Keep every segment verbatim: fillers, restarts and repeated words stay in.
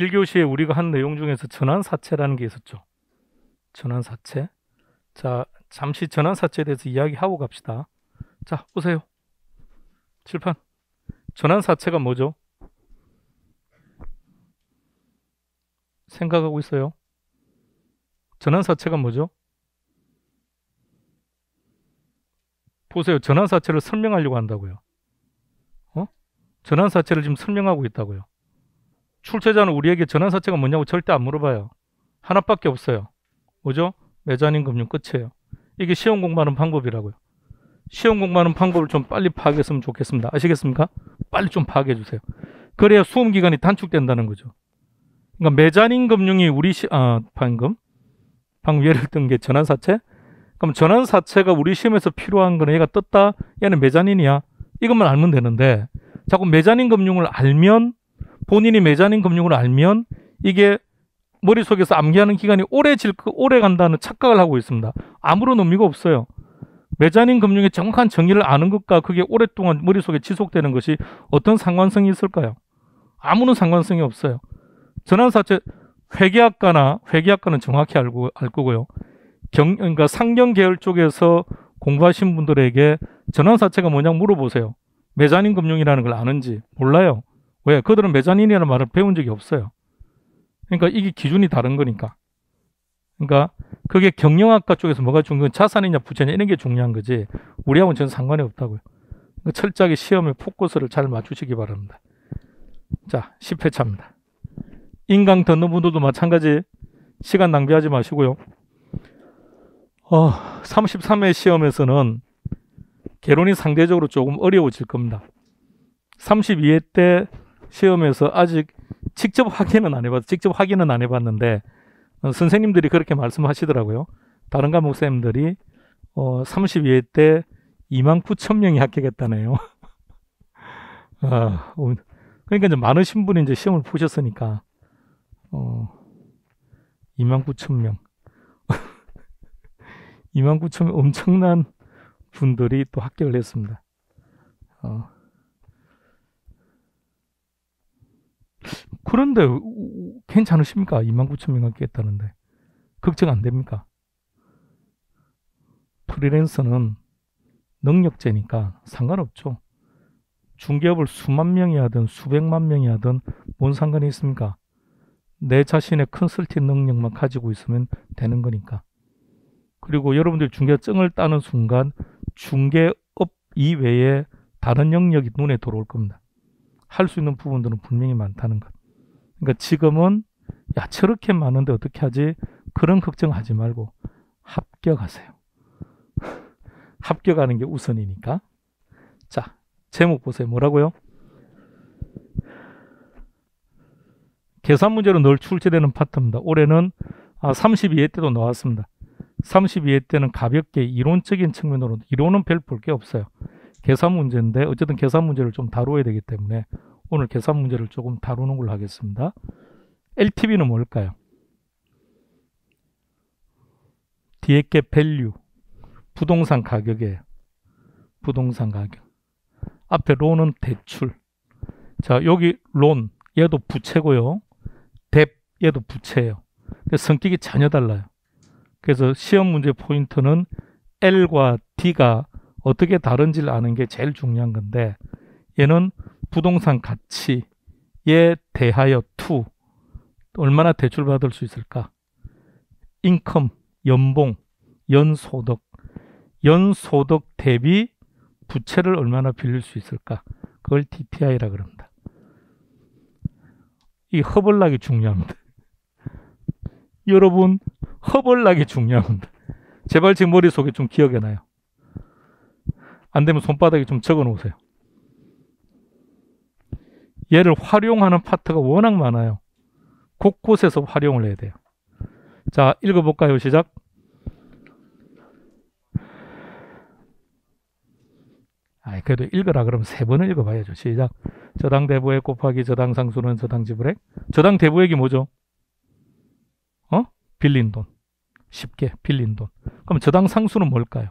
일 교시에 우리가 한 내용 중에서 전환사채라는 게 있었죠. 전환사채. 자, 잠시 전환사채에 대해서 이야기하고 갑시다. 자, 보세요. 칠판. 전환사채가 뭐죠? 생각하고 있어요? 전환사채가 뭐죠? 보세요. 전환사채를 설명하려고 한다고요. 어? 전환사채를 지금 설명하고 있다고요. 출제자는 우리에게 전환사채가 뭐냐고 절대 안 물어봐요. 하나밖에 없어요. 뭐죠? 메자닌 금융 끝이에요. 이게 시험 공부하는 방법이라고요. 시험 공부하는 방법을 좀 빨리 파악했으면 좋겠습니다. 아시겠습니까? 빨리 좀 파악해 주세요. 그래야 수험 기간이 단축된다는 거죠. 그러니까 메자닌 금융이 우리 시, 아, 방금 방금 예를 든 게 전환사채. 그럼 전환사채가 우리 시험에서 필요한 거는 얘가 떴다. 얘는 메자닌이야. 이것만 알면 되는데 자꾸 메자닌 금융을 알면 본인이 메자닌 금융을 알면 이게 머릿속에서 암기하는 기간이 오래 질, 오래 간다는 착각을 하고 있습니다. 아무런 의미가 없어요. 메자닌 금융의 정확한 정의를 아는 것과 그게 오랫동안 머릿속에 지속되는 것이 어떤 상관성이 있을까요? 아무런 상관성이 없어요. 전환사채 회계학과나 회계학과는 정확히 알고 알 거고요. 경, 그러니까 상경 계열 쪽에서 공부하신 분들에게 전환사채가 뭐냐고 물어보세요. 메자닌 금융이라는 걸 아는지 몰라요. 왜? 그들은 메자닌이라는 말을 배운 적이 없어요. 그러니까 이게 기준이 다른 거니까. 그러니까 그게 경영학과 쪽에서 뭐가 중요한 자산이냐 부채냐 이런 게 중요한 거지 우리하고는 전혀 상관이 없다고요. 그러니까 철저하게 시험에 포커스를 잘 맞추시기 바랍니다. 자, 십 회차입니다. 인강 듣는 분들도 마찬가지 시간 낭비하지 마시고요. 어, 삼십삼 회 시험에서는 개론이 상대적으로 조금 어려워질 겁니다. 삼십이 회 때 시험에서 아직 직접 확인은 안 해봤, 직접 확인은 안 해봤는데 어, 선생님들이 그렇게 말씀하시더라고요. 다른 과목 쌤들이 어, 삼십이 회 때 이만 구천 명이 합격했다네요. 아, 그러니까 이제 많으신 분이 이제 시험을 보셨으니까 어, 이만 구천 명, 이만 구천 명 엄청난 분들이 또 합격을 했습니다. 어. 그런데 괜찮으십니까? 이만 구천 명 합격했다는데 걱정 안 됩니까? 프리랜서는 능력제니까 상관없죠. 중개업을 수만 명이 하든 수백만 명이 하든 뭔 상관이 있습니까? 내 자신의 컨설팅 능력만 가지고 있으면 되는 거니까. 그리고 여러분들 중개증을 따는 순간 중개업 이외에 다른 영역이 눈에 들어올 겁니다. 할 수 있는 부분들은 분명히 많다는 것. 그러니까 지금은 야 저렇게 많은데 어떻게 하지? 그런 걱정하지 말고 합격하세요. 합격하는 게 우선이니까. 자, 제목 보세요. 뭐라고요? 계산 문제로 늘 출제되는 파트입니다. 올해는 아, 삼십이 회 때도 나왔습니다. 삼십이 회 때는 가볍게 이론적인 측면으로 이론은 별 볼 게 없어요. 계산 문제인데 어쨌든 계산 문제를 좀 다루어야 되기 때문에 오늘 계산 문제를 조금 다루는 걸로 하겠습니다. 엘티브이는 뭘까요? 뒤에 게 밸류, 부동산 가격이에요. 부동산 가격. 앞에 론은 대출. 자, 여기 론, 얘도 부채고요. 뎁, 얘도 부채예요. 성격이 전혀 달라요. 그래서 시험 문제 포인트는 L과 D가 어떻게 다른지를 아는 게 제일 중요한 건데 얘는 부동산 가치에 대하여 투 얼마나 대출받을 수 있을까? 인컴, 연봉, 연소득, 연소득 대비 부채를 얼마나 빌릴 수 있을까? 그걸 디피아이라 그럽니다. 이 허벌나기 중요합니다. 여러분 허벌나기 중요합니다. 제발 지금 머릿속에 좀 기억해놔요. 안 되면 손바닥에 좀 적어 놓으세요. 얘를 활용하는 파트가 워낙 많아요. 곳곳에서 활용을 해야 돼요. 자, 읽어볼까요? 시작. 아, 그래도 읽으라 그러면 세 번을 읽어봐야죠. 시작. 저당 대부액 곱하기 저당 상수는 저당 지불액. 저당 대부액이 뭐죠? 어? 빌린 돈. 쉽게 빌린 돈. 그럼 저당 상수는 뭘까요?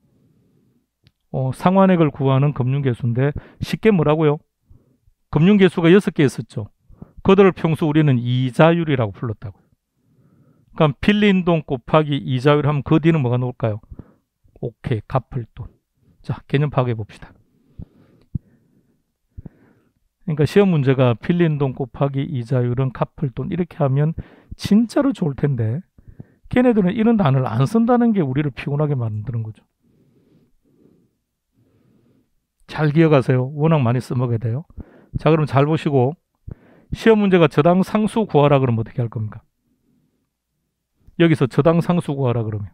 어, 상환액을 구하는 금융계수인데 쉽게 뭐라고요? 금융계수가 여섯 개 있었죠. 그들을 평소 우리는 이자율이라고 불렀다고요. 그럼 빌린 돈 곱하기 이자율 하면 그 뒤는 뭐가 나올까요? 오케이, 갚을 돈. 자, 개념 파악해 봅시다. 그러니까 시험 문제가 빌린 돈 곱하기 이자율은 갚을 돈 이렇게 하면 진짜로 좋을 텐데 걔네들은 이런 단어를 안 쓴다는 게 우리를 피곤하게 만드는 거죠. 잘 기억하세요. 워낙 많이 써먹어야 돼요. 자, 그럼 잘 보시고 시험 문제가 저당 상수 구하라 그러면 어떻게 할 겁니까? 여기서 저당 상수 구하라 그러면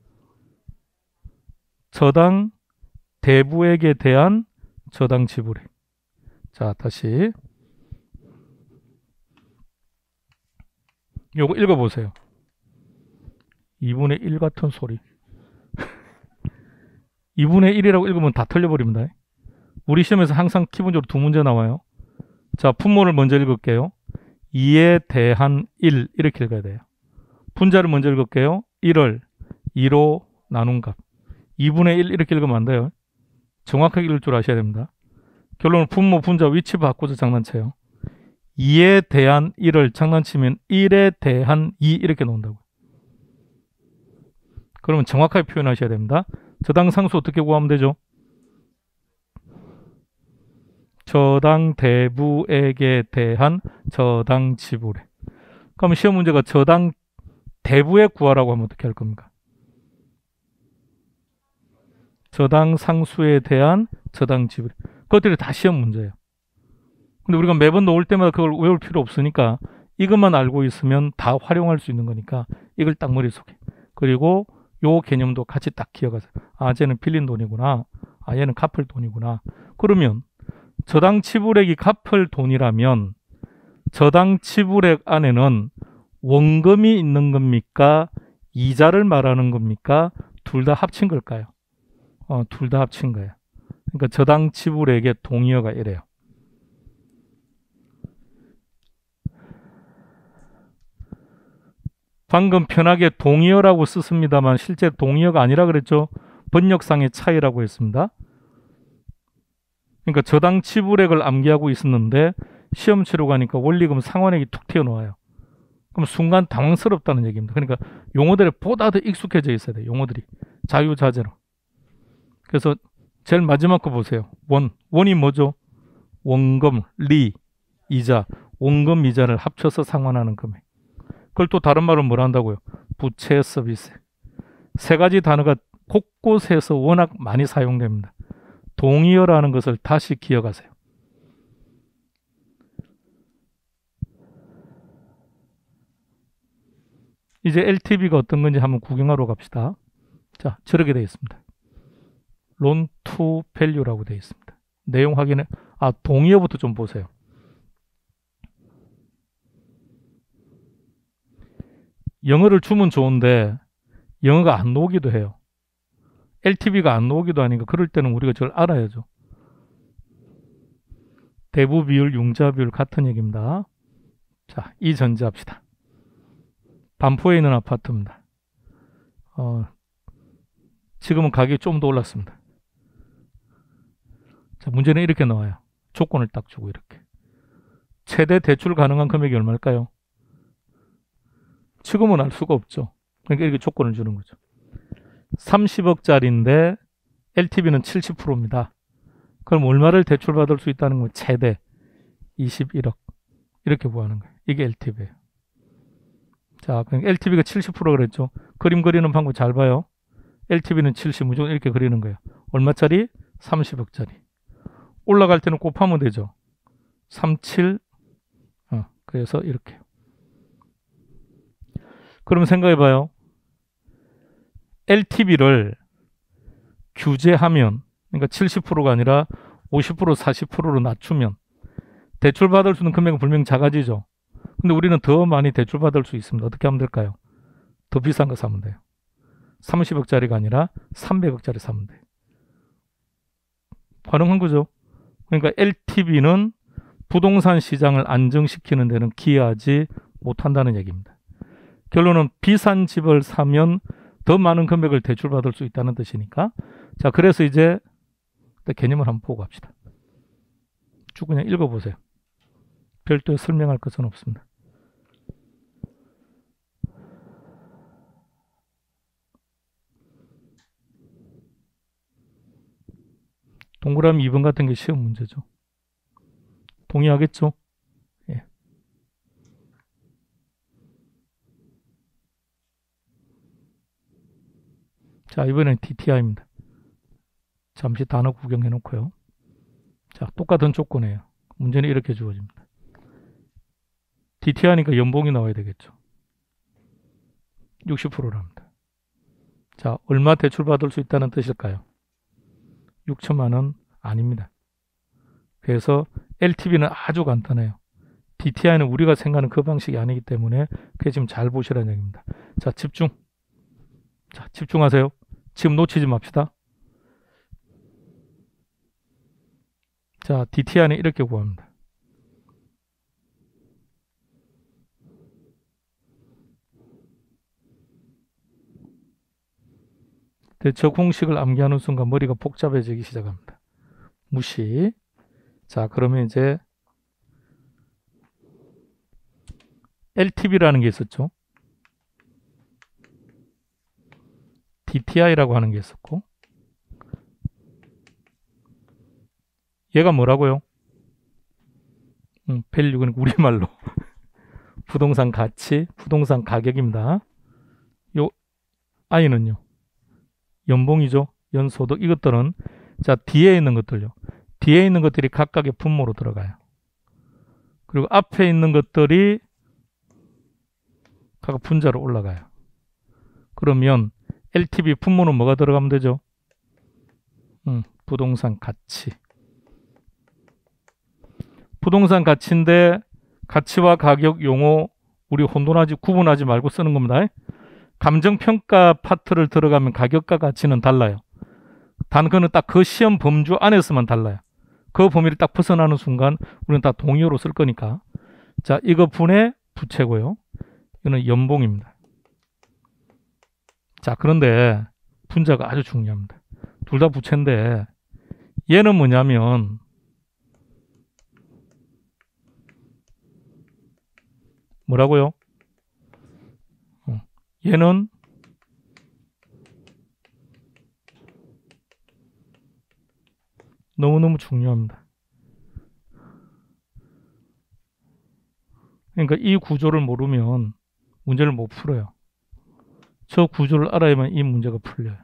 저당 대부액에 대한 저당 지불액. 자, 다시 요거 읽어보세요. 이분의 일 같은 소리. 이분의 일이라고 읽으면 다 틀려버립니다. 우리 시험에서 항상 기본적으로 두 문제 나와요. 자, 분모를 먼저 읽을게요. 이에 대한 일 이렇게 읽어야 돼요. 분자를 먼저 읽을게요. 일을 이로 나눈 값. 이분의 일 이렇게 읽으면 안 돼요. 정확하게 읽을 줄 아셔야 됩니다. 결론은 분모, 분자 위치 바꿔서 장난쳐요. 이에 대한 일을 장난치면 일에 대한 이 이렇게 나온다고요. 그러면 정확하게 표현하셔야 됩니다. 저당 상수 어떻게 구하면 되죠? 저당 대부액에 대한 저당 지불액. 그럼 시험 문제가 저당 대부액 구하라고 하면 어떻게 할 겁니까? 저당 상수에 대한 저당 지불. 그것들이 다 시험 문제예요. 근데 우리가 매번 넣을 때마다 그걸 외울 필요 없으니까 이것만 알고 있으면 다 활용할 수 있는 거니까 이걸 딱 머릿속에. 그리고 요 개념도 같이 딱 기억하세요. 아, 쟤는 빌린 돈이구나. 아, 얘는 갚을 돈이구나. 그러면 저당 지불액이 갚을 돈이라면 저당 지불액 안에는 원금이 있는 겁니까? 이자를 말하는 겁니까? 둘 다 합친 걸까요? 어, 둘 다 합친 거예요. 그러니까 저당 지불액의 동의어가 이래요. 방금 편하게 동의어라고 썼습니다만 실제 동의어가 아니라 그랬죠. 번역상의 차이라고 했습니다. 그러니까 저당 지불액을 암기하고 있었는데 시험 치러 가니까 원리금 상환액이 툭 튀어나와요. 그럼 순간 당황스럽다는 얘기입니다. 그러니까 용어들이 보다 더 익숙해져 있어야 돼요. 용어들이. 자유자재로. 그래서 제일 마지막 거 보세요. 원. 원이 뭐죠? 원금, 리, 이자. 원금, 이자를 합쳐서 상환하는 금액. 그걸 또 다른 말로 뭐라 한다고요? 부채 서비스. 세 가지 단어가 곳곳에서 워낙 많이 사용됩니다. 동의어라는 것을 다시 기억하세요. 이제 엘티브이가 어떤 건지 한번 구경하러 갑시다. 자, 저렇게 되어 있습니다. 론 투 밸류라고 되어 있습니다. 내용 확인해. 아, 동의어부터 좀 보세요. 영어를 주면 좋은데 영어가 안 나오기도 해요. 엘티브이가 안 나오기도 하니까 그럴 때는 우리가 저걸 알아야죠. 대부 비율, 융자 비율 같은 얘기입니다. 자, 이 전제합시다. 반포에 있는 아파트입니다. 어, 지금은 가격이 좀 더 올랐습니다. 자, 문제는 이렇게 나와요. 조건을 딱 주고 이렇게. 최대 대출 가능한 금액이 얼마일까요? 지금은 알 수가 없죠. 그러니까 이렇게 조건을 주는 거죠. 삼십억짜리인데 엘티브이는 칠십 퍼센트입니다. 그럼 얼마를 대출받을 수 있다는 건 최대 이십일억. 이렇게 구하는 거예요. 이게 엘티브이예요. 자, 그러니까 엘티브이가 칠십 퍼센트 그랬죠. 그림 그리는 방법 잘 봐요. 엘티브이는 칠십, 무조건 이렇게 그리는 거예요. 얼마짜리? 삼십억짜리. 올라갈 때는 곱하면 되죠. 삼십칠, 어, 그래서 이렇게. 그러면 생각해봐요. 엘티브이를 규제하면, 그러니까 칠십 퍼센트가 아니라 오십 퍼센트, 사십 퍼센트로 낮추면 대출받을 수 있는 금액은 분명히 작아지죠. 근데 우리는 더 많이 대출받을 수 있습니다. 어떻게 하면 될까요? 더 비싼 거 사면 돼요. 삼십억짜리가 아니라 삼백억짜리 사면 돼요. 가능한 거죠. 그러니까 엘티브이는 부동산 시장을 안정시키는 데는 기여하지 못한다는 얘기입니다. 결론은 비싼 집을 사면 더 많은 금액을 대출받을 수 있다는 뜻이니까. 자, 그래서 이제 개념을 한번 보고 갑시다. 쭉 그냥 읽어보세요. 별도에 설명할 것은 없습니다. 동그라미 이 번 같은 게 시험 문제죠. 동의하겠죠? 예. 자, 이번엔 디티아이입니다. 잠시 단어 구경해 놓고요. 자, 똑같은 조건이에요. 문제는 이렇게 주어집니다. 디티아이니까 연봉이 나와야 되겠죠. 육십 퍼센트랍니다. 자, 얼마 대출 받을 수 있다는 뜻일까요? 육천만 원 아닙니다. 그래서 엘티브이는 아주 간단해요. 디티아이는 우리가 생각하는 그 방식이 아니기 때문에 그게 지금 잘 보시라는 얘기입니다. 자, 집중. 자, 집중하세요. 지금 놓치지 맙시다. 자, 디티아이는 이렇게 구합니다. 대처 공식을 암기하는 순간 머리가 복잡해지기 시작합니다. 무시. 자, 그러면 이제 엘티브이라는 게 있었죠. 디티아이라고 하는 게 있었고, 얘가 뭐라고요? 음, 밸류는 우리말로 부동산 가치, 부동산 가격입니다. 요 I는요, 연봉이죠. 연소득. 이것들은 자, 뒤에 있는 것들요. 뒤에 있는 것들이 각각의 분모로 들어가요. 그리고 앞에 있는 것들이 각 분자로 올라가요. 그러면 엘티브이 분모는 뭐가 들어가면 되죠? 음, 부동산 가치. 부동산 가치인데 가치와 가격 용어 우리 혼돈하지 구분하지 말고 쓰는 겁니다. 감정평가 파트를 들어가면 가격과 가치는 달라요. 단 그거는 딱 그 시험 범주 안에서만 달라요. 그 범위를 딱 벗어나는 순간 우리는 다 동의어로 쓸 거니까. 자, 이거 분의 부채고요. 이거는 연봉입니다. 자, 그런데 분자가 아주 중요합니다. 둘 다 부채인데 얘는 뭐냐면 뭐라고요? 어, 얘는 너무너무 중요합니다. 그러니까 이 구조를 모르면 문제를 못 풀어요. 저 구조를 알아야만 이 문제가 풀려요.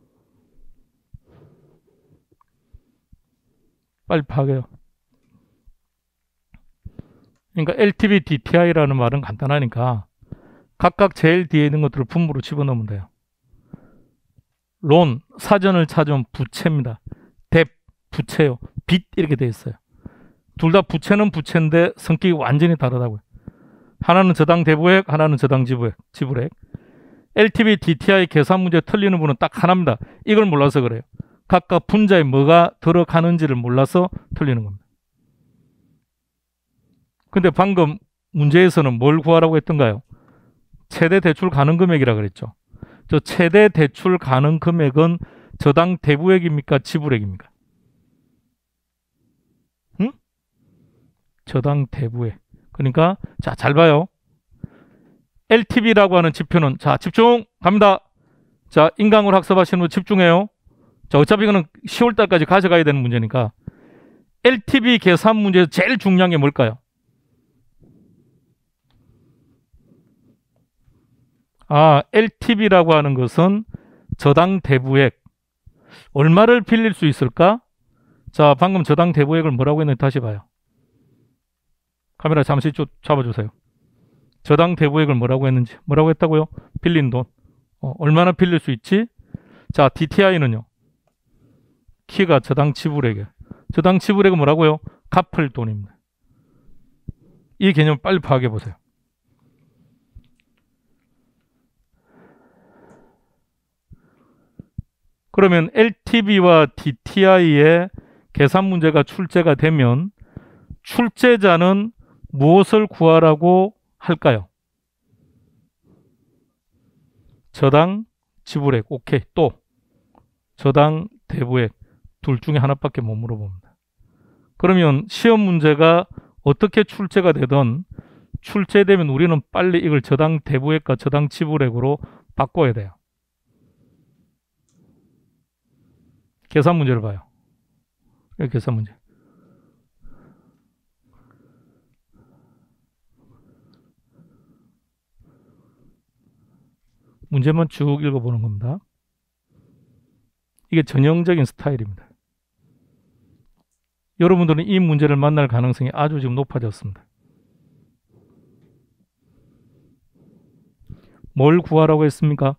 빨리 파악해요. 그러니까 엘티브이, 디티아이라는 말은 간단하니까 각각 제일 뒤에 있는 것들을 분모로 집어넣으면 돼요. 론, 사전을 찾으면 부채입니다. 뎁, 부채요. 빚 이렇게 돼 있어요. 둘 다 부채는 부채인데 성격이 완전히 다르다고요. 하나는 저당 대부액, 하나는 저당 지불액. 지불액. 엘티브이, 디티아이 계산 문제 틀리는 분은 딱 하나입니다. 이걸 몰라서 그래요. 각각 분자에 뭐가 들어가는지를 몰라서 틀리는 겁니다. 근데 방금 문제에서는 뭘 구하라고 했던가요? 최대 대출 가능 금액이라 그랬죠. 저 최대 대출 가능 금액은 저당 대부액입니까? 지불액입니까? 응? 저당 대부액. 그러니까 자, 잘 봐요. 엘티브이라고 하는 지표는 자, 집중 갑니다. 자, 인강을 학습하시는 분 집중해요. 자, 어차피 이거는 시월 달까지 가져가야 되는 문제니까 엘티브이 계산 문제에서 제일 중요한 게 뭘까요? 아, 엘티브이라고 하는 것은 저당 대부액. 얼마를 빌릴 수 있을까? 자, 방금 저당 대부액을 뭐라고 했는지 다시 봐요. 카메라 잠시 좀 잡아주세요. 저당 대부액을 뭐라고 했는지. 뭐라고 했다고요? 빌린 돈. 어, 얼마나 빌릴 수 있지? 자, 디티아이는요. 키가 저당 지불액이에요. 저당 지불액은 뭐라고요? 갚을 돈입니다. 이 개념 빨리 파악해 보세요. 그러면 엘티브이와 디티아이의 계산 문제가 출제가 되면 출제자는 무엇을 구하라고 할까요? 저당 지불액. 오케이. 또 저당 대부액. 둘 중에 하나밖에 못 물어봅니다. 그러면 시험 문제가 어떻게 출제가 되든 출제되면 우리는 빨리 이걸 저당 대부액과 저당 지불액으로 바꿔야 돼요. 계산 문제를 봐요. 여기 계산 문제. 문제만 쭉 읽어보는 겁니다. 이게 전형적인 스타일입니다. 여러분들은 이 문제를 만날 가능성이 아주 지금 높아졌습니다. 뭘 구하라고 했습니까?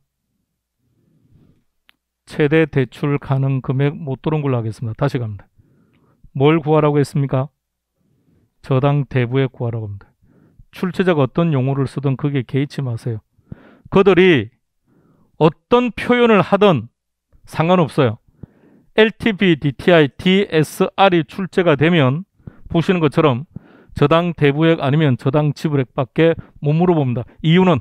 최대 대출 가능 금액 못 들어온 걸로 하겠습니다. 다시 갑니다. 뭘 구하라고 했습니까? 저당 대부액 구하라고 합니다. 출제자가 어떤 용어를 쓰든 거기에 개의치 마세요. 그들이 어떤 표현을 하든 상관없어요. 엘티브이, 디티아이, 디에스알이 출제가 되면 보시는 것처럼 저당 대부액 아니면 저당 지불액밖에 못 물어봅니다. 이유는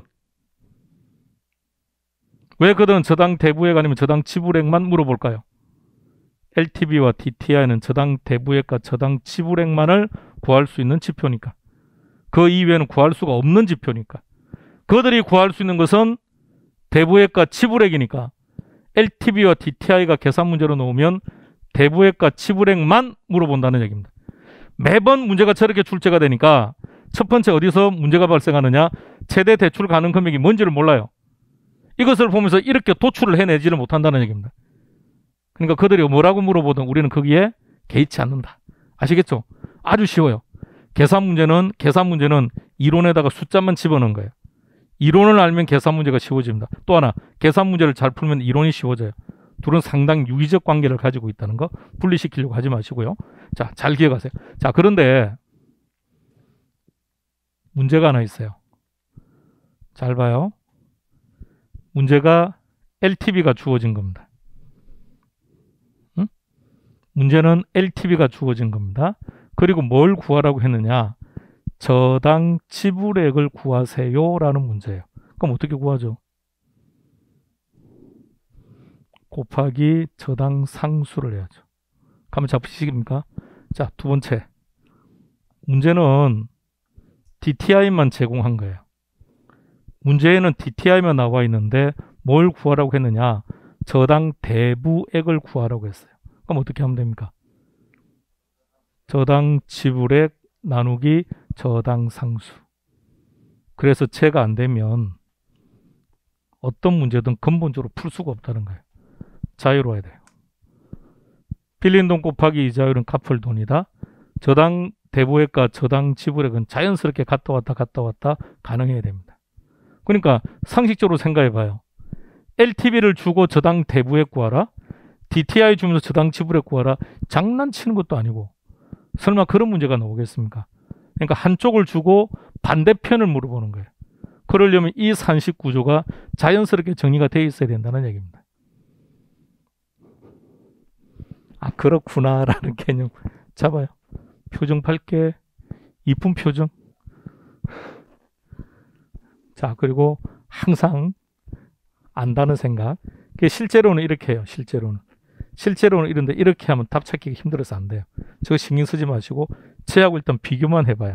왜 그들은 저당 대부액 아니면 저당 지불액만 물어볼까요? 엘티브이와 디티아이는 저당 대부액과 저당 지불액만을 구할 수 있는 지표니까. 그 이외에는 구할 수가 없는 지표니까. 그들이 구할 수 있는 것은 대부액과 지불액이니까 엘티브이와 디티아이가 계산 문제로 놓으면 대부액과 지불액만 물어본다는 얘기입니다. 매번 문제가 저렇게 출제가 되니까 첫 번째 어디서 문제가 발생하느냐? 최대 대출 가능 금액이 뭔지를 몰라요. 이것을 보면서 이렇게 도출을 해내지를 못한다는 얘기입니다. 그러니까 그들이 뭐라고 물어보든 우리는 거기에 개의치 않는다. 아시겠죠? 아주 쉬워요. 계산 문제는 계산 문제는 이론에다가 숫자만 집어넣은 거예요. 이론을 알면 계산 문제가 쉬워집니다. 또 하나, 계산 문제를 잘 풀면 이론이 쉬워져요. 둘은 상당히 유기적 관계를 가지고 있다는 거 분리시키려고 하지 마시고요. 자, 잘 기억하세요. 자, 그런데 문제가 하나 있어요. 잘 봐요. 문제가 엘티브이가 주어진 겁니다. 응? 문제는 엘티브이가 주어진 겁니다. 그리고 뭘 구하라고 했느냐? 저당 지불액을 구하세요 라는 문제예요. 그럼 어떻게 구하죠? 곱하기 저당 상수를 해야죠. 가면 잡히시겠습니까? 자, 두 번째. 문제는 디티아이만 제공한 거예요. 문제에는 디티아이만 나와 있는데 뭘 구하라고 했느냐? 저당 대부액을 구하라고 했어요. 그럼 어떻게 하면 됩니까? 저당 지불액 나누기 저당 상수. 그래서 제가 안 되면 어떤 문제든 근본적으로 풀 수가 없다는 거예요. 자유로워야 돼요. 빌린 돈 곱하기 이자율은 갚을 돈이다. 저당 대부액과 저당 지불액은 자연스럽게 갔다 왔다 갔다 왔다 가능해야 됩니다. 그러니까 상식적으로 생각해 봐요. 엘티브이를 주고 저당 대부액 구하라. 디티아이 주면서 저당 지불액 구하라. 장난치는 것도 아니고 설마 그런 문제가 나오겠습니까? 그러니까 한쪽을 주고 반대편을 물어보는 거예요. 그러려면 이 산식 구조가 자연스럽게 정리가 되어 있어야 된다는 얘기입니다. 아, 그렇구나 라는 개념 잡아요. 표정 밝게, 이쁜 표정. 자, 그리고 항상 안다는 생각. 실제로는 이렇게 해요. 실제로는. 실제로는 이런데 이렇게 하면 답 찾기가 힘들어서 안 돼요. 저거 신경 쓰지 마시고 제하고 일단 비교만 해봐요.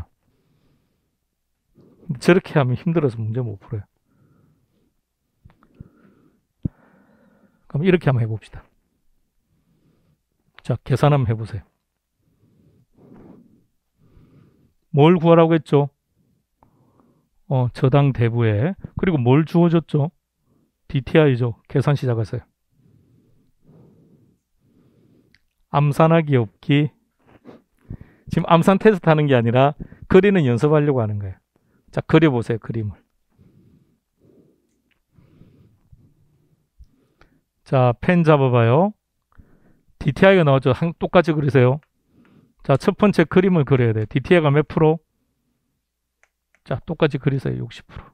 저렇게 하면 힘들어서 문제 못 풀어요. 그럼 이렇게 한번 해봅시다. 자, 계산 한번 해보세요. 뭘 구하라고 했죠? 어, 저당 대부에. 그리고 뭘 주어졌죠? 디티아이죠. 계산 시작하세요. 암산하기 없기. 지금 암산 테스트 하는 게 아니라 그리는 연습하려고 하는 거예요. 자, 그려보세요. 그림을. 자, 펜 잡아봐요. 디티아이가 나왔죠. 한, 똑같이 그리세요. 자, 첫 번째 그림을 그려야 돼요. 디티아이가 몇 프로? 자, 똑같이 그리세요. 육십 퍼센트.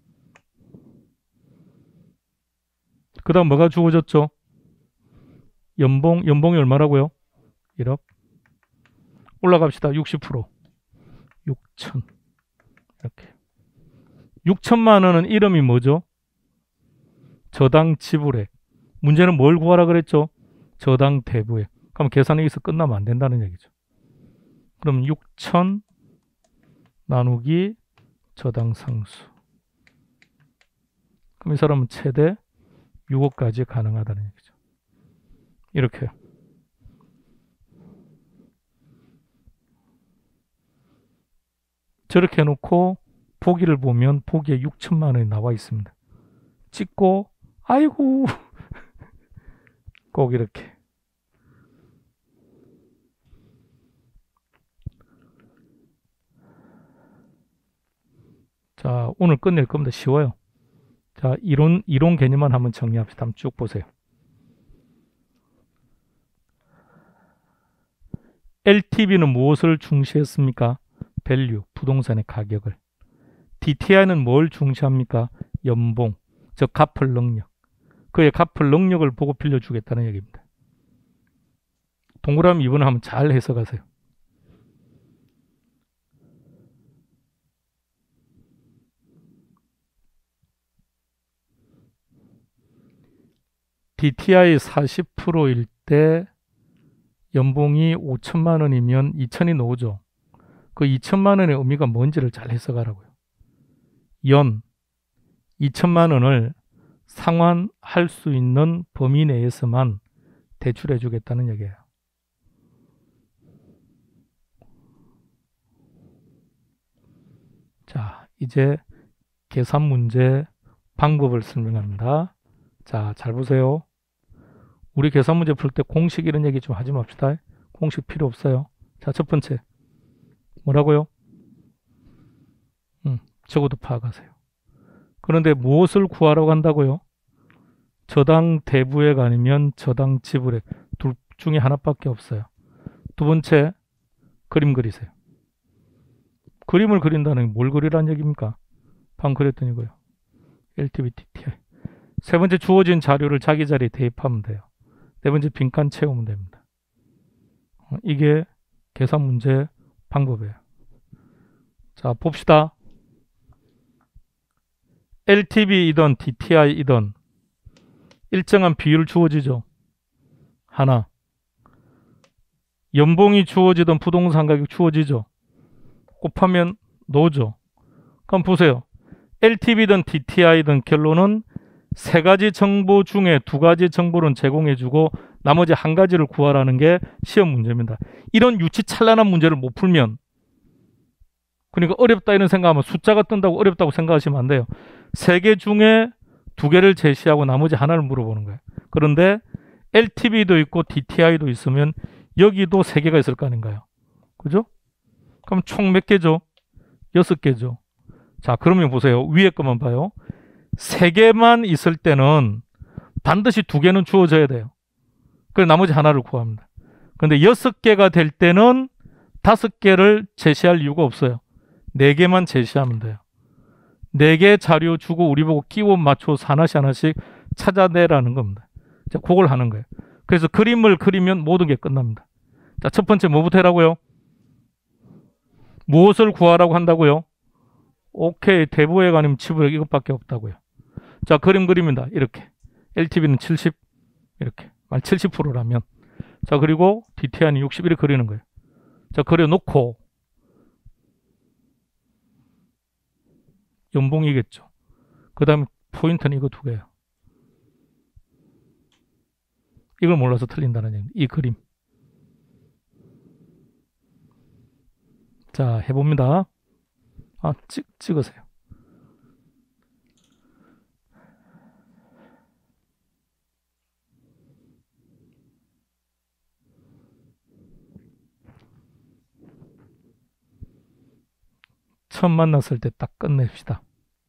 그 다음 뭐가 주어졌죠? 연봉, 연봉이 얼마라고요? 일억. 올라갑시다. 육십 퍼센트. 육천. 이렇게. 육천만 원은 이름이 뭐죠? 저당 지불액. 문제는 뭘 구하라 그랬죠? 저당 대부액. 그럼 계산이 여기서 끝나면 안 된다는 얘기죠. 그럼 육천 나누기 저당 상수. 그럼 이 사람은 최대 육억까지 가능하다는 얘기죠. 이렇게요. 저렇게 해놓고 보기를 보면 보기에 육천만 원이 나와 있습니다. 찍고 아이고 꼭 이렇게. 자, 오늘 끝낼 겁니다. 쉬워요. 자, 이론, 이론 개념만 한번 정리합시다. 한번 쭉 보세요. 엘티브이는 무엇을 중시했습니까? 밸류, 부동산의 가격을. 디티아이는 뭘 중시합니까? 연봉, 즉 갚을 능력. 그의 갚을 능력을 보고 빌려주겠다는 얘기입니다. 동그라미 이 번을 한번 잘 해석하세요. 디티아이 사십 퍼센트일 때 연봉이 오천만 원이면 이천이 나오죠. 그 이천만 원의 의미가 뭔지를 잘 해석하라고요. 연 이천만 원을 상환할 수 있는 범위 내에서만 대출해 주겠다는 얘기예요. 자, 이제 계산 문제 방법을 설명합니다. 자, 잘 보세요. 우리 계산 문제 풀 때 공식 이런 얘기 좀 하지 맙시다. 공식 필요 없어요. 자, 첫 번째. 뭐라고요? 음, 적어도 파악하세요. 그런데 무엇을 구하라고 한다고요? 저당 대부액 아니면 저당 지불액. 둘 중에 하나밖에 없어요. 두 번째, 그림 그리세요. 그림을 그린다는 게 뭘 그리라는 얘기입니까? 방금 그렸던 이거요. 엘티브이, 디티아이. 세 번째, 주어진 자료를 자기 자리에 대입하면 돼요. 네 번째, 빈칸 채우면 됩니다. 이게 계산 문제 방법이에요. 자, 봅시다. 엘티브이이든 디티아이이든 일정한 비율 주어지죠. 하나. 연봉이 주어지든 부동산 가격 주어지죠. 곱하면 노죠. 그럼 보세요. 엘티브이든 디티아이든 결론은 세 가지 정보 중에 두 가지 정보는 제공해주고 나머지 한 가지를 구하라는 게 시험 문제입니다. 이런 유치찬란한 문제를 못 풀면, 그러니까 어렵다 이런 생각하면 숫자가 뜬다고 어렵다고 생각하시면 안 돼요. 세 개 중에 두 개를 제시하고 나머지 하나를 물어보는 거예요. 그런데 엘티브이도 있고 디티아이도 있으면 여기도 세 개가 있을 거 아닌가요? 그죠? 그럼 총 몇 개죠? 여섯 개죠. 자, 그러면 보세요. 위에 것만 봐요. 세 개만 있을 때는 반드시 두 개는 주어져야 돼요. 그래서 나머지 하나를 구합니다. 그런데 여섯 개가 될 때는 다섯 개를 제시할 이유가 없어요. 네 개만 제시하면 돼요. 네 개 자료 주고 우리 보고 끼워 맞춰서 하나씩 하나씩 찾아내라는 겁니다. 자, 그걸 하는 거예요. 그래서 그림을 그리면 모든 게 끝납니다. 자, 첫 번째 뭐부터 하라고요? 무엇을 구하라고 한다고요? 오케이, 대부액 아니면 지불액 이것밖에 없다고요. 자, 그림 그립니다. 이렇게. 엘티브이는 칠십, 이렇게. 만 칠십 퍼센트라면. 자, 그리고 디티아이는 육십일을 그리는 거예요. 자, 그려놓고 연봉이겠죠. 그 다음에 포인트는 이거 두 개예요. 이걸 몰라서 틀린다는 얘기입니다. 이 그림. 자, 해봅니다. 아, 찍, 찍으세요. 처음 만났을 때 딱 끝냅시다.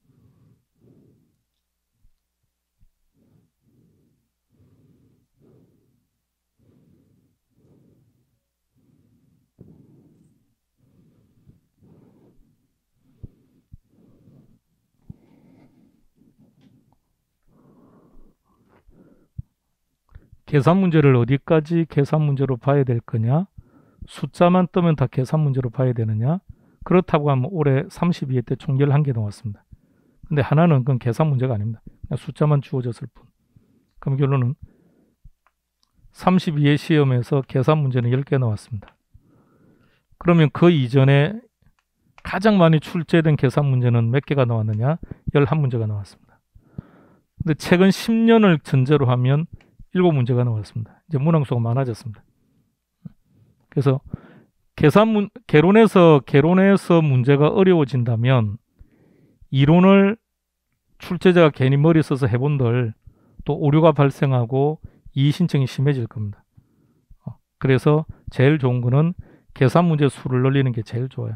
계산 문제를 어디까지 계산 문제로 봐야 될 거냐? 숫자만 뜨면 다 계산 문제로 봐야 되느냐? 그렇다고 하면 올해 삼십이 회 때 총 열한 개 나왔습니다. 근데 하나는 그건 계산 문제가 아닙니다. 그냥 숫자만 주어졌을 뿐. 그럼 결론은 삼십이 회 시험에서 계산 문제는 열 개 나왔습니다. 그러면 그 이전에 가장 많이 출제된 계산 문제는 몇 개가 나왔느냐? 열한 문제가 나왔습니다. 근데 최근 십 년을 전제로 하면 일곱 문제가 나왔습니다. 이제 문항수가 많아졌습니다. 그래서 계산 문, 개론에서, 개론에서 문제가 어려워진다면 이론을 출제자가 괜히 머리 써서 해본들 또 오류가 발생하고 이의 신청이 심해질 겁니다. 그래서 제일 좋은 거는 계산 문제 수를 늘리는 게 제일 좋아요.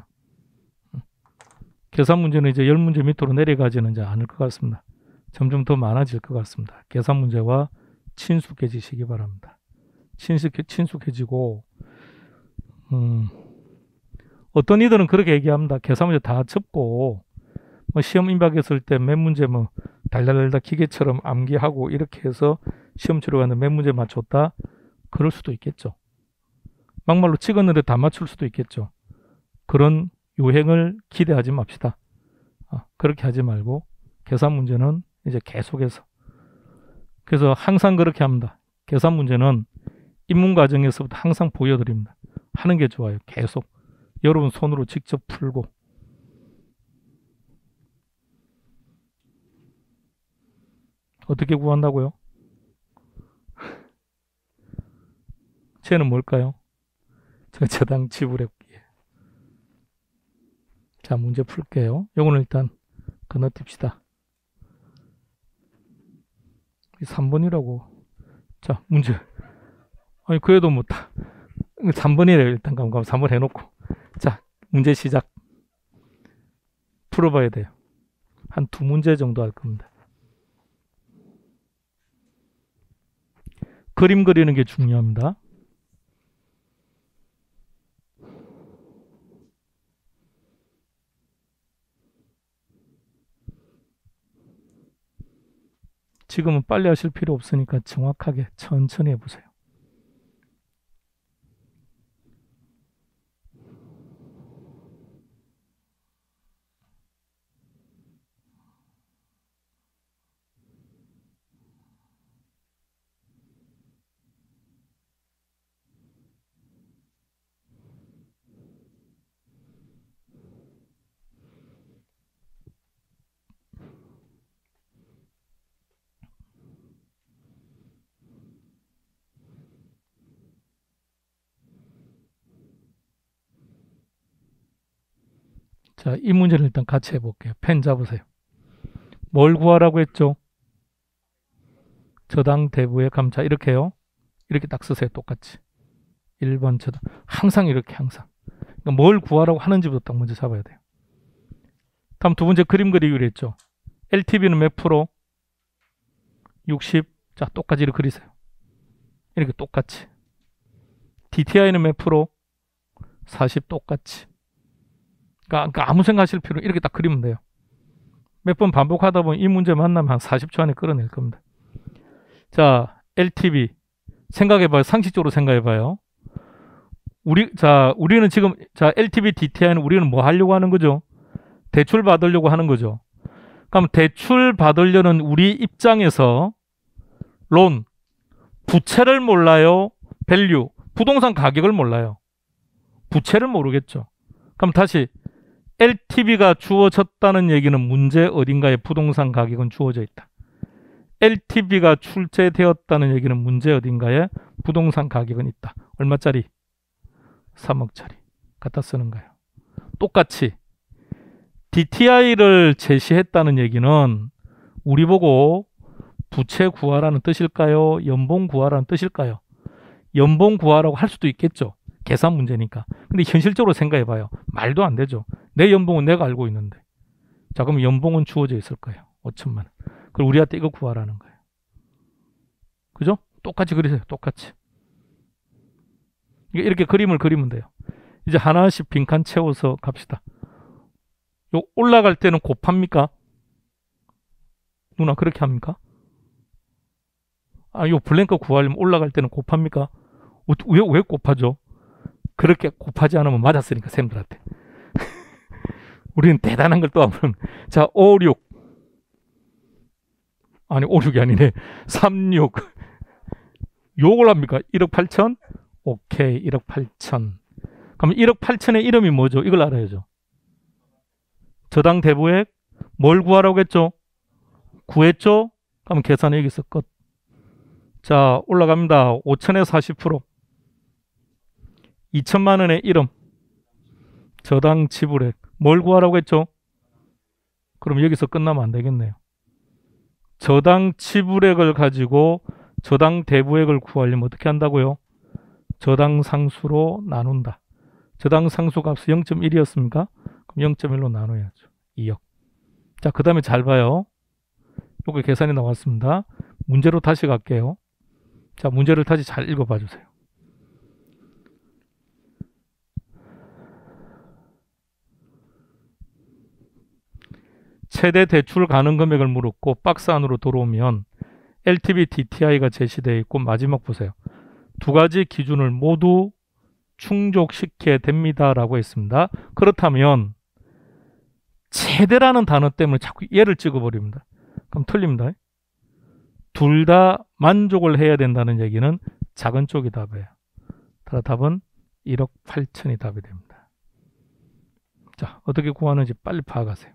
계산 문제는 이제 십 문제 밑으로 내려가지는 이제 않을 것 같습니다. 점점 더 많아질 것 같습니다. 계산 문제와 친숙해지시기 바랍니다. 친숙해, 친숙해지고 음, 어떤 이들은 그렇게 얘기합니다. 계산 문제 다 접고 뭐 시험 임박했을 때 몇 문제 뭐 달달달달 기계처럼 암기하고 이렇게 해서 시험 치러 가는데 몇 문제 맞췄다? 그럴 수도 있겠죠. 막말로 찍었는데 다 맞출 수도 있겠죠. 그런 요행을 기대하지 맙시다. 아, 그렇게 하지 말고 계산 문제는 이제 계속해서 그래서 항상 그렇게 합니다. 계산 문제는 입문 과정에서부터 항상 보여드립니다. 하는 게 좋아요. 계속 여러분 손으로 직접 풀고 어떻게 구한다고요? 쟤는 뭘까요? 제가 저당 지불해볼게요. 자, 문제 풀게요. 요거는 일단 건너뛰읍시다. 삼 번이라고. 자, 문제. 아니, 그래도 뭐, 다, 삼 번이래요. 일단, 그럼 삼 번 해놓고. 자, 문제 시작. 풀어봐야 돼요. 한 두 문제 정도 할 겁니다. 그림 그리는 게 중요합니다. 지금은 빨리 하실 필요 없으니까 정확하게 천천히 해보세요. 자, 이 문제를 일단 같이 해볼게요. 펜 잡으세요. 뭘 구하라고 했죠? 저당 대부의 감차. 이렇게요. 이렇게 딱 쓰세요. 똑같이. 일 번 저당. 항상 이렇게 항상. 그러니까 뭘 구하라고 하는지부터 딱 먼저 잡아야 돼요. 다음 두 번째 그림 그리기로 했죠. 엘티브이는 몇 프로? 육십. 자, 똑같이 이렇게 그리세요. 이렇게 똑같이. 디티아이는 몇 프로? 사십 똑같이. 그러니까, 그러니까 아무 생각하실 필요 이렇게 딱 그리면 돼요. 몇 번 반복하다 보면 이 문제 만나면 한 사십 초 안에 끌어낼 겁니다. 자, 엘티브이 생각해봐요. 상식적으로 생각해봐요. 우리 자 우리는 지금 자 엘티브이, 디티아이는 우리는 뭐 하려고 하는 거죠? 대출 받으려고 하는 거죠. 그럼 대출 받으려는 우리 입장에서 론 부채를 몰라요? 밸류 부동산 가격을 몰라요. 부채를 모르겠죠. 그럼 다시 엘티브이가 주어졌다는 얘기는 문제 어딘가에 부동산 가격은 주어져 있다. 엘티브이가 출제되었다는 얘기는 문제 어딘가에 부동산 가격은 있다. 얼마짜리? 삼억짜리. 갖다 쓰는 거예요. 똑같이 디티아이를 제시했다는 얘기는 우리 보고 부채 구하라는 뜻일까요? 연봉 구하라는 뜻일까요? 연봉 구하라고 할 수도 있겠죠. 계산 문제니까. 근데 현실적으로 생각해 봐요. 말도 안 되죠. 내 연봉은 내가 알고 있는데. 자, 그럼 연봉은 주어져 있을 거예요. 오천만 원. 그럼 우리한테 이거 구하라는 거예요. 그죠? 똑같이 그리세요. 똑같이. 이렇게 그림을 그리면 돼요. 이제 하나씩 빈칸 채워서 갑시다. 요 올라갈 때는 곱합니까? 누나 그렇게 합니까? 아, 요 블랭크 구하려면 올라갈 때는 곱합니까? 왜, 왜 곱하죠? 그렇게 곱하지 않으면 맞았으니까, 쌤들한테. 우리는 대단한 걸 또 하면. 자, 오, 육. 아니, 오, 육이 아니네. 삼, 육. 요걸 합니까? 일억 팔천? 오케이, 일억 팔천. 그럼 일억 팔천의 이름이 뭐죠? 이걸 알아야죠. 저당 대부액 뭘 구하라고 했죠? 구했죠? 그럼 계산은 여기서 끝. 자, 올라갑니다. 오천에 사십 퍼센트. 이천만 원의 이름. 저당 지불액. 뭘 구하라고 했죠? 그럼 여기서 끝나면 안 되겠네요. 저당 지불액을 가지고 저당 대부액을 구하려면 어떻게 한다고요? 저당 상수로 나눈다. 저당 상수 값이 영 점 일이었습니까? 그럼 영 점 일로 나눠야죠. 이억. 자, 그 다음에 잘 봐요. 요거 계산이 나왔습니다. 문제로 다시 갈게요. 자, 문제를 다시 잘 읽어봐 주세요. 최대 대출 가능 금액을 물었고 박스 안으로 들어오면 엘티브이 디티아이가 제시되어 있고 마지막 보세요. 두 가지 기준을 모두 충족시켜야 됩니다라고 했습니다. 그렇다면 최대라는 단어 때문에 자꾸 얘를 찍어버립니다. 그럼 틀립니다. 둘 다 만족을 해야 된다는 얘기는 작은 쪽이 답이에요. 따라 답은 일억 팔천이 답이 됩니다. 자, 어떻게 구하는지 빨리 파악하세요.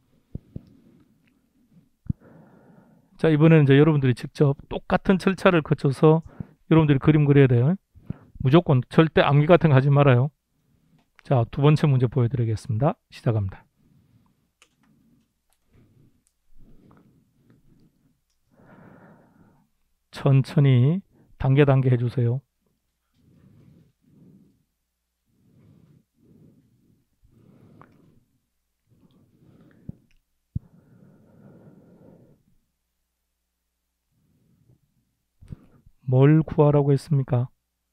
자, 이번에는 이제 여러분들이 직접 똑같은 절차를 거쳐서 여러분들이 그림 그려야 돼요. 무조건 절대 암기 같은 거 하지 말아요. 자, 두 번째 문제 보여드리겠습니다. 시작합니다. 천천히 단계 단계 해주세요. 뭘 구하라고 했습니까?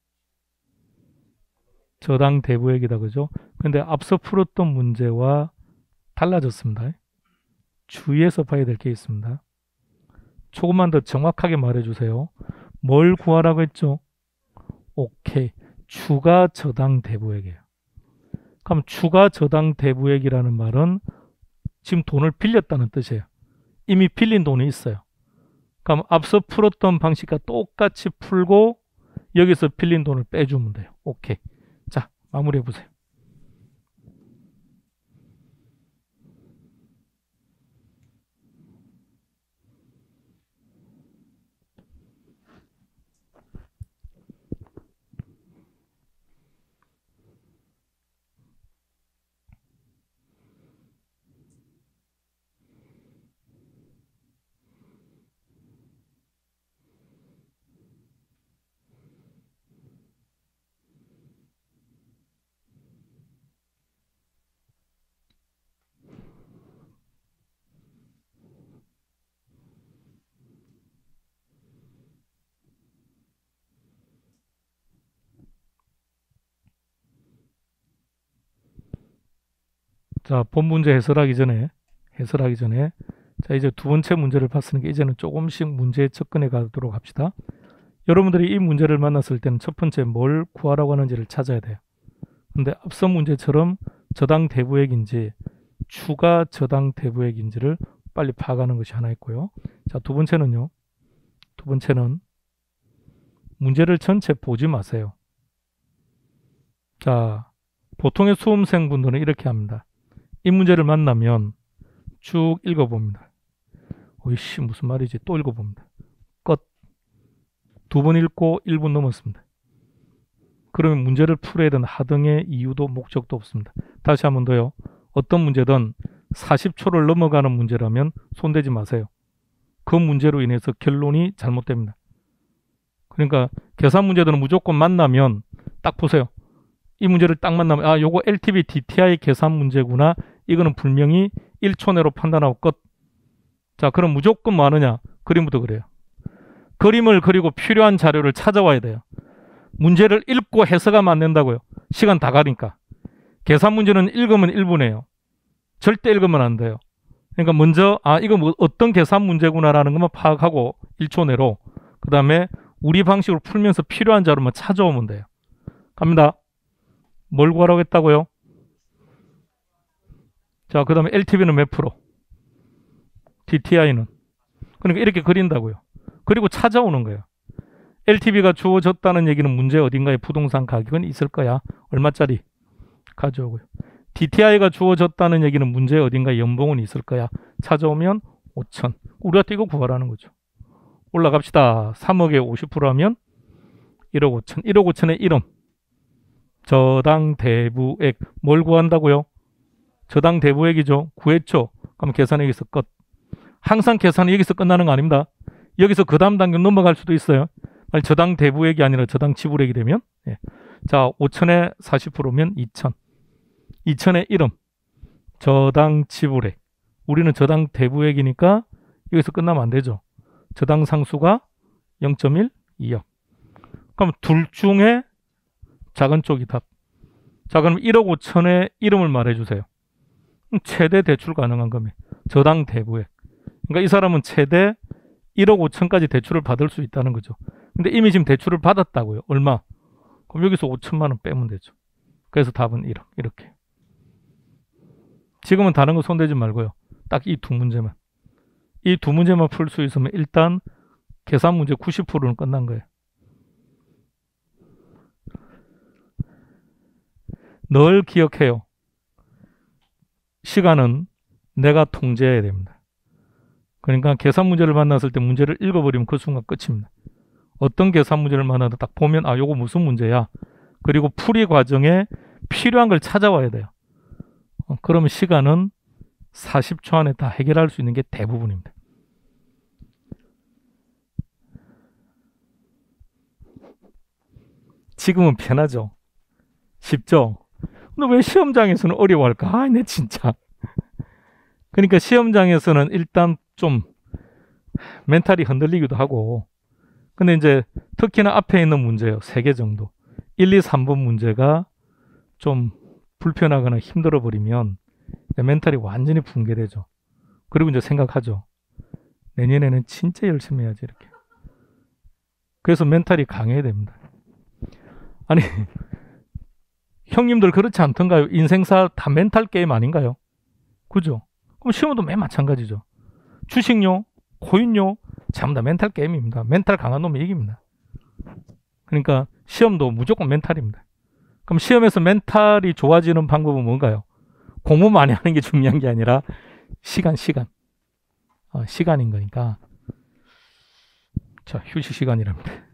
저당 대부액이다, 그죠? 근데 앞서 풀었던 문제와 달라졌습니다. 주의해서 봐야 될 게 있습니다. 조금만 더 정확하게 말해주세요. 뭘 구하라고 했죠? 오케이. 추가 저당 대부액이에요. 그럼 추가 저당 대부액이라는 말은 지금 돈을 빌렸다는 뜻이에요. 이미 빌린 돈이 있어요. 그럼 앞서 풀었던 방식과 똑같이 풀고 여기서 빌린 돈을 빼주면 돼요. 오케이. 자, 마무리해 보세요. 자, 본 문제 해설하기 전에 해설하기 전에 자, 이제 두 번째 문제를 봤으니까 이제는 조금씩 문제에 접근해 가도록 합시다. 여러분들이 이 문제를 만났을 때는 첫 번째 뭘 구하라고 하는지를 찾아야 돼요. 근데 앞서 문제처럼 저당 대부액인지 추가 저당 대부액인지를 빨리 파악하는 것이 하나 있고요. 자, 두 번째는요. 두 번째는 문제를 전체 보지 마세요. 자, 보통의 수험생분들은 이렇게 합니다. 이 문제를 만나면 쭉 읽어봅니다. 어이씨, 무슨 말이지? 또 읽어봅니다. 끝. 두 번 읽고 일 분 넘었습니다. 그러면 문제를 풀어야 되는 하등의 이유도 목적도 없습니다. 다시 한 번 더요. 어떤 문제든 사십 초를 넘어가는 문제라면 손대지 마세요. 그 문제로 인해서 결론이 잘못됩니다. 그러니까 계산 문제들은 무조건 만나면 딱 보세요. 이 문제를 딱 만나면 아, 요거 엘티브이 디티아이 계산 문제구나. 이거는 분명히 일 초 내로 판단하고 끝. 자, 그럼 무조건 뭐 하느냐? 그림부터 그래요. 그림을 그리고 필요한 자료를 찾아와야 돼요. 문제를 읽고 해석하면 안 된다고요. 시간 다 가니까. 계산 문제는 읽으면 일 분이에요. 절대 읽으면 안 돼요. 그러니까 먼저 아, 이거 뭐 어떤 계산 문제구나라는 것만 파악하고 일 초 내로 그 다음에 우리 방식으로 풀면서 필요한 자료만 찾아오면 돼요. 갑니다. 뭘 구하라고 했다고요? 자, 그 다음에 엘티브이는 몇 프로? 디티아이는? 그러니까 이렇게 그린다고요. 그리고 찾아오는 거예요. 엘티브이가 주어졌다는 얘기는 문제 어딘가에 부동산 가격은 있을 거야. 얼마짜리? 가져오고요. 디티아이가 주어졌다는 얘기는 문제에 어딘가 연봉은 있을 거야. 찾아오면 오천. 우리가 또 이거 구하라는 거죠. 올라갑시다. 삼억에 오십 퍼센트 하면 일억 오천. 일억 오천에 일억. 저당 대부액. 뭘 구한다고요? 저당 대부액이죠. 구했죠. 그럼 계산 여기서 끝. 항상 계산은 여기서 끝나는 거 아닙니다. 여기서 그 다음 단계 넘어갈 수도 있어요. 아니, 저당 대부액이 아니라 저당 지불액이 되면 예. 자, 오천에 사십 퍼센트면 이천. 이천에 일억. 저당 지불액. 우리는 저당 대부액이니까 여기서 끝나면 안 되죠. 저당 상수가 영 점 일, 이억. 그럼 둘 중에 작은 쪽이 답. 자, 그럼 일억 오천의 이름을 말해주세요. 최대 대출 가능한 금액. 저당 대부액. 그러니까 이 사람은 최대 일억 오천까지 대출을 받을 수 있다는 거죠. 근데 이미 지금 대출을 받았다고요. 얼마? 그럼 여기서 오천만 원 빼면 되죠. 그래서 답은 일억. 이렇게. 지금은 다른 거 손대지 말고요. 딱 이 두 문제만. 이 두 문제만 풀 수 있으면 일단 계산 문제 구십 퍼센트는 끝난 거예요. 늘 기억해요. 시간은 내가 통제해야 됩니다. 그러니까 계산 문제를 만났을 때 문제를 읽어버리면 그 순간 끝입니다. 어떤 계산 문제를 만나도 딱 보면 아, 요거 무슨 문제야. 그리고 풀이 과정에 필요한 걸 찾아와야 돼요. 어, 그러면 시간은 사십 초 안에 다 해결할 수 있는 게 대부분입니다. 지금은 편하죠. 쉽죠. 근데 왜 시험장에서는 어려워할까? 아, 내 진짜. 그러니까 시험장에서는 일단 좀 멘탈이 흔들리기도 하고, 근데 이제 특히나 앞에 있는 문제요. 세 개 정도. 일, 이, 삼 번 문제가 좀 불편하거나 힘들어 버리면 멘탈이 완전히 붕괴되죠. 그리고 이제 생각하죠. 내년에는 진짜 열심히 해야지, 이렇게. 그래서 멘탈이 강해야 됩니다. 아니, 형님들 그렇지 않던가요? 인생사 다 멘탈 게임 아닌가요? 그죠? 그럼 시험도 맨 마찬가지죠. 주식요, 코인요, 전부 다 멘탈 게임입니다. 멘탈 강한 놈이 이깁니다. 그러니까 시험도 무조건 멘탈입니다. 그럼 시험에서 멘탈이 좋아지는 방법은 뭔가요? 공부 많이 하는 게 중요한 게 아니라 시간, 시간. 어, 시간인 거니까. 자, 휴식 시간이랍니다.